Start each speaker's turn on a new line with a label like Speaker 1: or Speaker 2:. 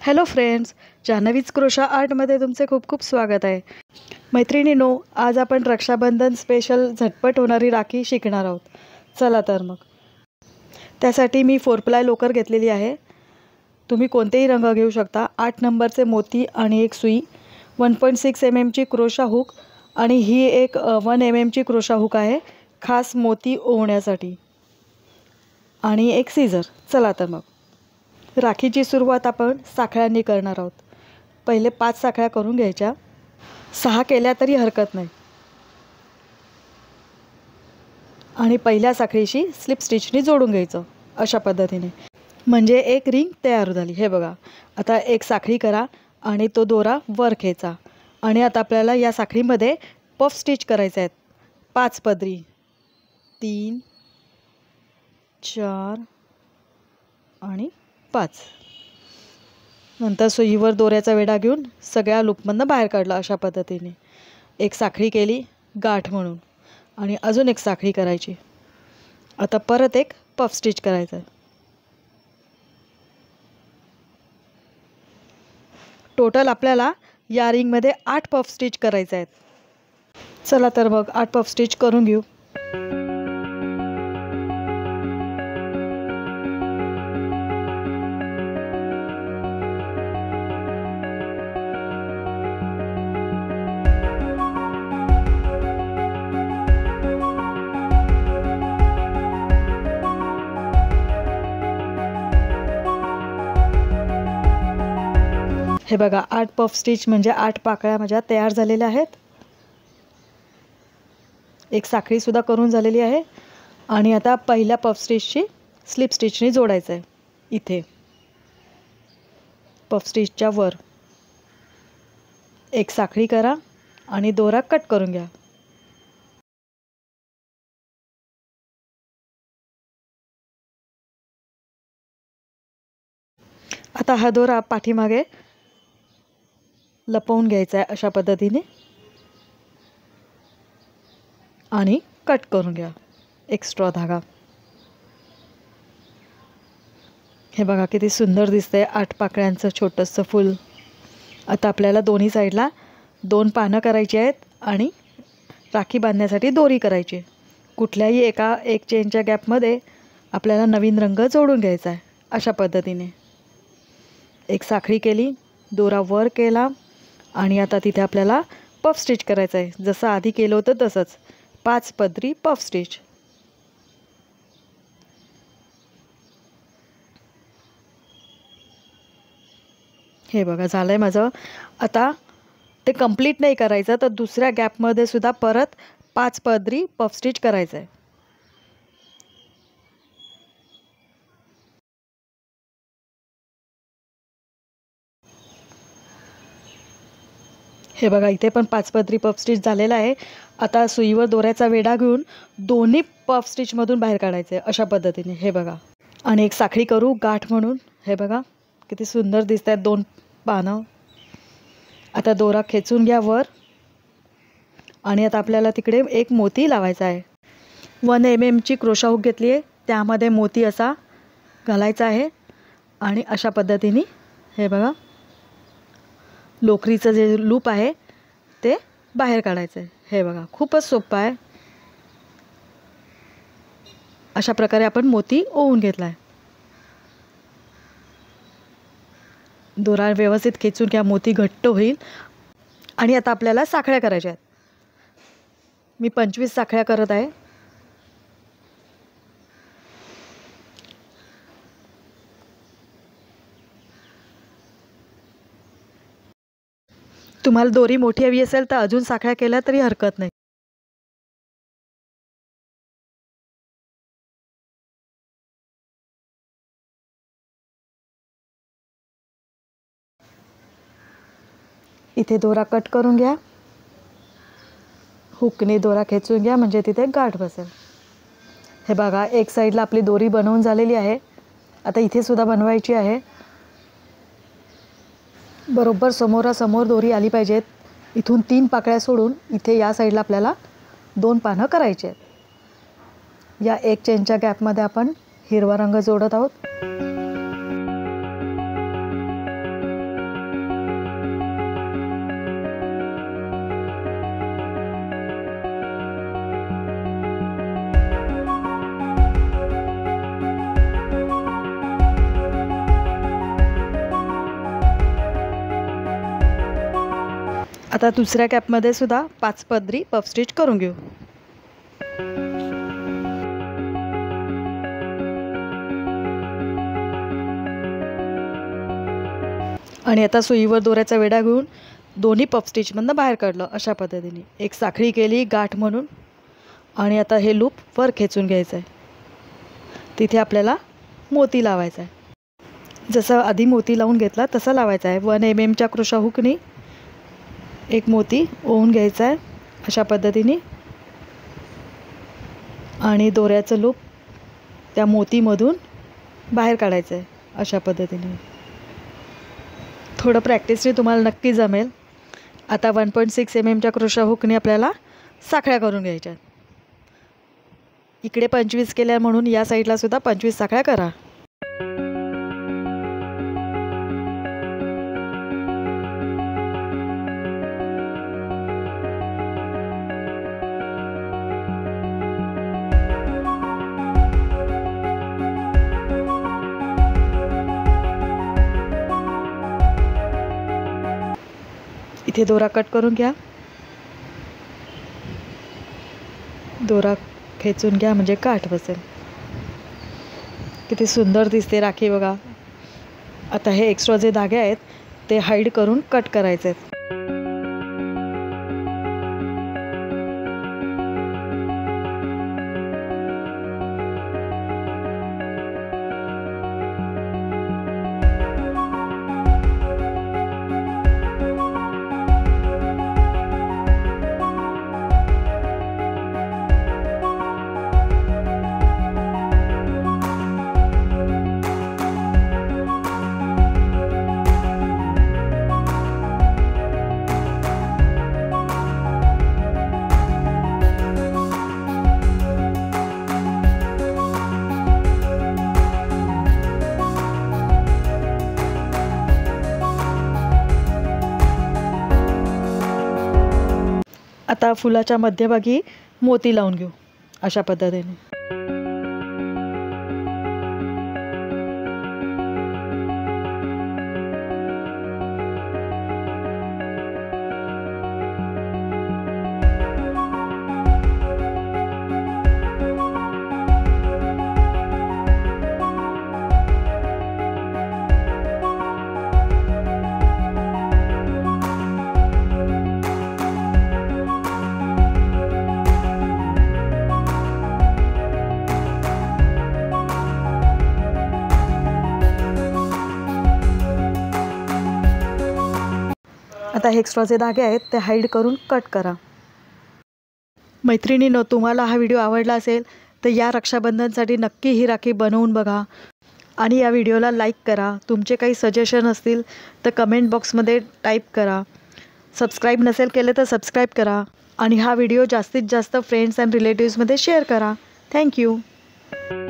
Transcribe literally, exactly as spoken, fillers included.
Speaker 1: Hello friends, जान्हवीज crochet आर्टमध्ये तुमचे खूप खूप स्वागत आहे. मैत्रिणींनो, आज आपण रक्षाबंधन स्पेशल झटपट होणारी राखी शिकणार आहोत. चला तर मग. त्यासाठी मी फोर प्लाय लोकर घेतलेली आहे. तुम्ही कोणतेही रंग घेऊ शकता. आठ नंबरचे मोती आणि एक सुई, वन पॉईंट सिक्स एम एमची क्रोशा हुक आणि ही एक वन एम एमची क्रोशा हुक आहे खास मोती ओवण्यासाठी, आणि एक सीझर. चला तर मग. राखीची सुरुवात आपण साखळ्यांनी करणार आहोत. पहिले पाच साखळ्या करून घ्यायच्या. सहा केल्या तरी हरकत नाही. आणि पहिल्या साखळीशी स्लिप स्टिचनी जोडून घ्यायचं अशा पद्धतीने, म्हणजे एक रिंग तयार झाली. हे बघा. आता एक साखळी करा आणि तो दोरा वर खेचा. आणि आता आपल्याला या साखळीमध्ये पफ स्टिच करायचे आहेत. पाच पदरी, तीन, चार आणि पाच. नंतर सुईवर दोऱ्याचा वेढा घेऊन सगळ्या लूपमधनं बाहेर काढला अशा पद्धतीने. एक साखळी केली गाठ म्हणून, आणि अजून एक साखळी करायची. आता परत एक पफ स्टिच करायचं आहे. टोटल आपल्याला या रिंगमध्ये आठ पफ स्टिच करायचे आहेत. चला तर मग आठ पफ स्टिच करून घेऊ. हे बघा, आठ पफ स्टिच म्हणजे आठ पाकळ्या माझ्या तयार झालेल्या आहेत. एक साखळी सुद्धा करून झालेली आहे. आणि आता पहिल्या पफ स्टिचची स्लिप स्टिचनी जोडायचं आहे. इथे पफ स्टिचच्या वर एक साखळी करा आणि दोरा कट करून घ्या. आता हा दोरा पाठीमागे लपवून घ्यायचा आहे अशा पद्धतीने, आणि कट करून घ्या एक्स्ट्रा धागा. हे बघा किती सुंदर दिसतंय आठ पाकळ्यांचं छोटंसं फूल. आता आपल्याला दोन्ही साईडला दोन पानं करायची आहेत आणि राखी बांधण्यासाठी दोरी करायची. कुठल्याही एका एक चेनच्या गॅपमध्ये आपल्याला नवीन रंग जोडून घ्यायचा आहे अशा पद्धतीने. एक साखळी केली, दोरा वर केला, आणि आता तिथे आपल्याला पफ स्टिच करायचं आहे. जसं आधी केलं होतं तसंच पाच पदरी पफ स्टिच. हे बघा झालं आहे माझं. आता ते कंप्लीट नाही करायचं, तर दुसऱ्या गॅपमध्ये सुद्धा परत पाच पदरी पफ स्टिच करायचं आहे. हे बघा, इथे पण पाच पदरी पफ स्टिच झालेला आहे. आता सुईवर दोऱ्याचा वेढा घेऊन दोन्ही पफ स्टिचमधून बाहेर काढायचे अशा पद्धतीने. हे बघा. आणि एक साखळी करू गाठ म्हणून. हे बघा किती सुंदर दिसत आहेत दोन पानं. आता दोरा खेचून घ्या वर, आणि आता आपल्याला तिकडे एक मोती लावायचा आहे. वन एम एमची क्रोशा हुक घेतली आहे, त्यामध्ये मोती असा घालायचा आहे. आणि अशा पद्धतीने हे बघा लोकरीचं जे लूप आहे ते बाहेर काढायचं आहे. हे बघा खूपच सोपं आहे. अशा प्रकारे आपण मोती ओवून घेतला आहे. दोरा व्यवस्थित खेचून घ्या, मोती घट्ट होईल. आणि आता आपल्याला साखळ्या करायच्या आहेत. मी पंचवीस साखळ्या करत आहे. तुम्हाला दोरी मोठी हवी असेल तर अजून साखळ्या केल्या तरी हरकत नाही. इथे दोरा कट करून घ्या. हुकने दोरा खेचून घ्या, म्हणजे तिथे गाठ बसेल. हे बघा, एक साईडला आपली दोरी बनवून झालेली आहे. आता इथे सुद्धा बनवायची आहे. बरोबर समोरासमोर दोरी आली पाहिजेत. इथून तीन पाकळ्या सोडून इथे या साईडला आपल्याला दोन पानं करायची आहेत. या एक चेनच्या गॅपमध्ये आपण हिरवा रंग जोडत आहोत. आता दुसऱ्या कॅपमध्ये सुद्धा पाच पदरी पफ स्टिच करून घेऊ. आणि आता सुईवर दोऱ्याचा वेढा घेऊन दोन्ही पफ स्टिचमधनं बाहेर काढलं अशा पद्धतीने. एक साखळी केली गाठ म्हणून आणि आता हे लूप वर खेचून घ्यायचं आहे. तिथे आपल्याला मोती लावायचा आहे. जसं आधी मोती लावून घेतला तसा लावायचा आहे. वन एम एमच्या क्रोशा हुकनी एक मोती ओवून घ्यायचा आहे अशा पद्धतीने आणि दोऱ्याचं लूप त्या मोतीमधून बाहेर काढायचं आहे अशा पद्धतीने. थोडं प्रॅक्टिसने तुम्हाला नक्की जमेल. आता वन पॉईंट सिक्स एम एमच्या क्रोशा हुकने आपल्याला साखळ्या करून घ्यायच्या. इकडे पंचवीस केल्या म्हणून या साईडला सुद्धा पंचवीस साखळ्या करा. इथे दोरा कट करून घ्या. दोरा खेचून घ्या म्हणजे काठ बसेल. किती सुंदर दिसते राखी बघा. आता हे एक्स्ट्रा जे धागे आहेत ते हाईड करून कट करायचे आहेत. आता फुलाच्या मध्यभागी मोती लावून घेऊ अशा पद्धतीने. आता हे एक्स्ट्राचे धागे आहेत ते हाईड करून कट करा. मैत्रिणींनो, तुम्हाला हा व्हिडिओ आवडला असेल तर या रक्षाबंधनसाठी नक्की ही राखी बनवून बघा आणि या व्हिडिओला लाईक करा. तुमचे काही सजेशन असतील तर कमेंट बॉक्समध्ये टाईप करा. सबस्क्राईब नसेल केले तर सबस्क्राईब करा आणि हा व्हिडिओ जास्तीत जास्त फ्रेंड्स अँड रिलेटिव्समध्ये शेअर करा. थँक्यू.